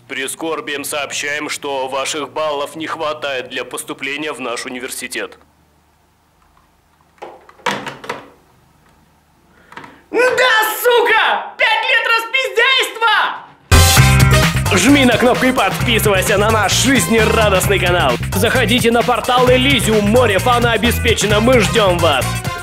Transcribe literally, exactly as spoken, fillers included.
прискорбием сообщаем, что ваших баллов не хватает для поступления в наш университет. Да, сука! Пять лет распиздяйства! Жми на кнопку и подписывайся на наш жизнерадостный канал. Заходите на портал Элизиум, море фана обеспечено, мы ждем вас.